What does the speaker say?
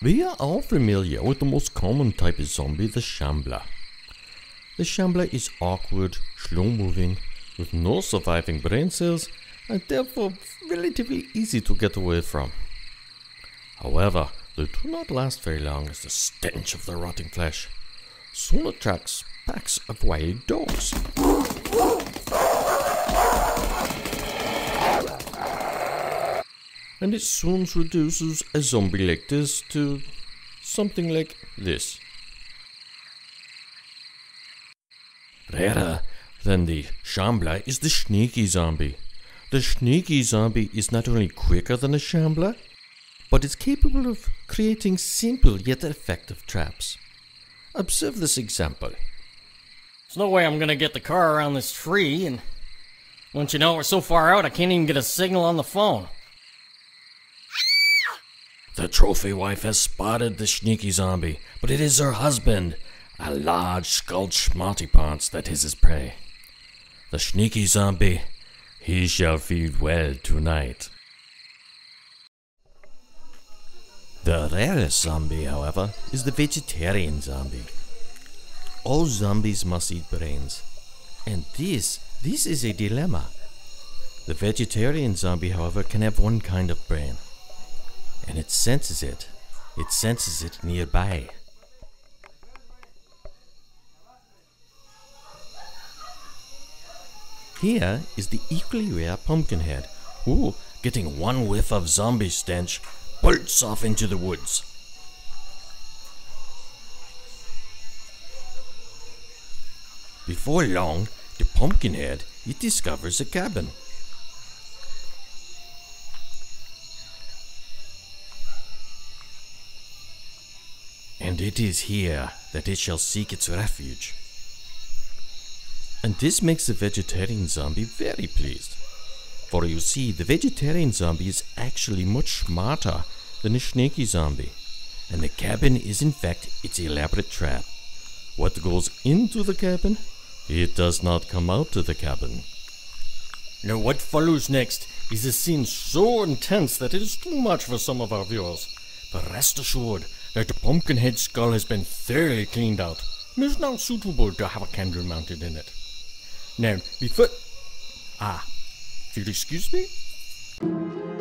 We are all familiar with the most common type of zombie, the Shambler. The Shambler is awkward, slow-moving, with no surviving brain cells, and therefore relatively easy to get away from. However, they do not last very long as the stench of their rotting flesh soon attracts packs of wild dogs. And it soon reduces a zombie like this to something like this. Rarer than the Shambler is the sneaky zombie. The sneaky zombie is not only quicker than a Shambler, but is capable of creating simple yet effective traps. Observe this example. There's no way I'm gonna get the car around this tree, and once you know we're so far out I can't even get a signal on the phone. The trophy wife has spotted the sneaky zombie, but it is her husband, a large skulled smarty-pants, that is his prey. The sneaky zombie, he shall feed well tonight. The rarest zombie, however, is the vegetarian zombie. All zombies must eat brains, and this is a dilemma. The vegetarian zombie, however, can have one kind of brain, and it senses it nearby. Here is the equally rare Pumpkinhead, who, getting one whiff of zombie stench, bolts off into the woods. Before long, the Pumpkinhead, it discovers a cabin. And it is here that it shall seek its refuge. And this makes the vegetarian zombie very pleased. For you see, the vegetarian zombie is actually much smarter than a sneaky zombie. And the cabin is in fact its elaborate trap. What goes into the cabin? It does not come out of the cabin. Now what follows next is a scene so intense that it is too much for some of our viewers. But rest assured that the Pumpkinhead skull has been thoroughly cleaned out and is now suitable to have a candle mounted in it. Now, before... if you'll excuse me?